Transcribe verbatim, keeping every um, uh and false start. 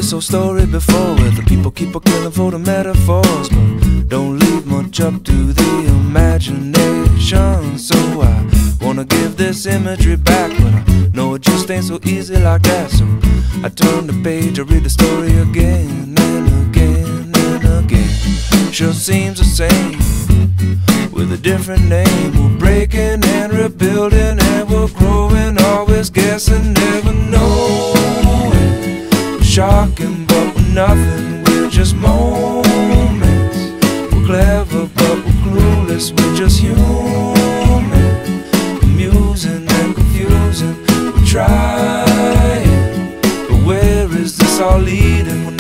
this old story before, where the people keep on killing for the metaphors, but don't leave much up to the imagination. So I wanna give this imagery back, but I know it just ain't so easy like that. So I turn the page, I read the story again and again and again. Sure seems the same with a different name. We're breaking and rebuilding, and we're growing, always guessing, never knowing. We're shocking, but we're nothing, we're just moments. We're clever, but we're clueless, we're just human. Amusing and confusing, we're trying, but where is this all leading? We're